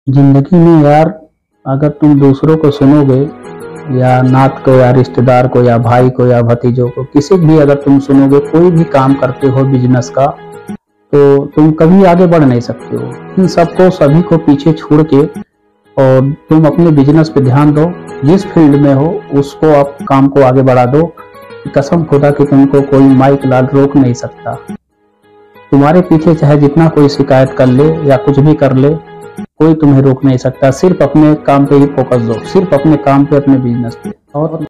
जिंदगी में यार, अगर तुम दूसरों को सुनोगे या नात को या रिश्तेदार को या भाई को या भतीजों को, किसी भी अगर तुम सुनोगे, कोई भी काम करते हो बिजनेस का, तो तुम कभी आगे बढ़ नहीं सकते हो। इन सबको सभी को पीछे छोड़ के और तुम अपने बिजनेस पे ध्यान दो। जिस फील्ड में हो उसको आप काम को आगे बढ़ा दो। कसम खुदा कि तुमको कोई माइक लाल रोक नहीं सकता। तुम्हारे पीछे चाहे जितना कोई शिकायत कर ले या कुछ भी कर ले, कोई तुम्हें रोक नहीं सकता। सिर्फ अपने काम पे ही फोकस दो, सिर्फ अपने काम पे, अपने बिजनेस पे। और